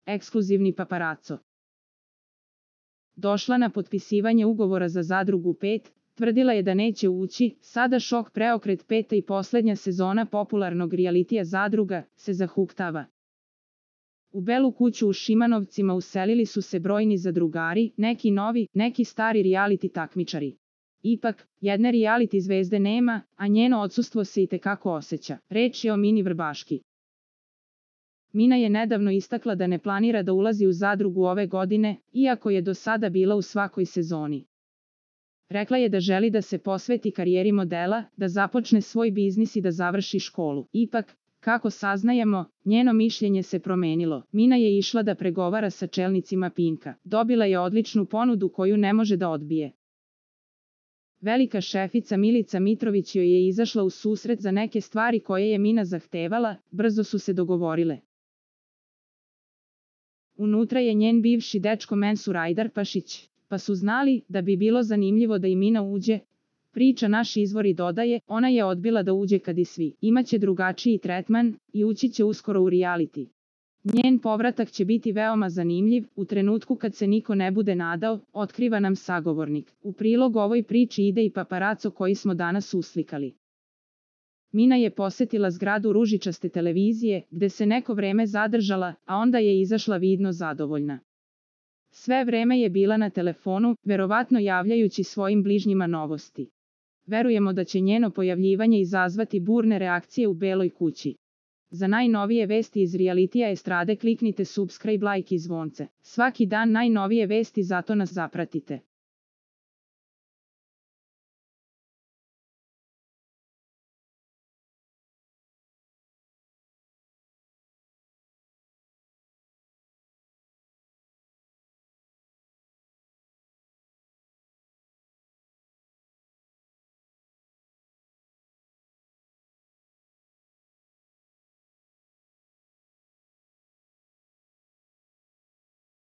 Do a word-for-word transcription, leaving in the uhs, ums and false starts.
Ekskluzivni paparaco. Došla na potpisivanje ugovora za Zadrugu pet, tvrdila je da neće ući, sada šok preokret peta i posljednja sezona popularnog realitija Zadruga se zahuktava. U Belu kuću u Šimanovcima uselili su se brojni zadrugari, neki novi, neki stari reality takmičari. Ipak, jedne reality zvezde nema, a njeno odsustvo se itekako osjeća. Reč je o Mini Vrbaški. Mina je nedavno istakla da ne planira da ulazi u Zadrugu ove godine, iako je do sada bila u svakoj sezoni. Rekla je da želi da se posveti karijeri modela, da započne svoj biznis i da završi školu. Ipak, kako saznajemo, njeno mišljenje se promenilo. Mina je išla da pregovara sa čelnicima Pinka. Dobila je odličnu ponudu koju ne može da odbije. Velika šefica Milica Mitrović joj je izašla u susret za neke stvari koje je Mina zahtevala, brzo su se dogovorile. Unutra je njen bivši dečko Mensur Ajdarpašić, pa su znali da bi bilo zanimljivo da i Mina uđe. Priča naš izvor i dodaje, ona je odbila da uđe kad i svi. Imaće drugačiji tretman i ući će uskoro u reality. Njen povratak će biti veoma zanimljiv, u trenutku kad se niko ne bude nadao, otkriva nam sagovornik. U prilog ovoj priči ide i paparaco koji smo danas uslikali. Mina je posetila zgradu ružičaste televizije, gde se neko vreme zadržala, a onda je izašla vidno zadovoljna. Sve vreme je bila na telefonu, verovatno javljajući svojim bližnjima novosti. Verujemo da će njeno pojavljivanje izazvati burne reakcije u Beloj kući. Za najnovije vesti iz realitija estrade kliknite subscribe, like i zvonce. Svaki dan najnovije vesti, zato nas zapratite.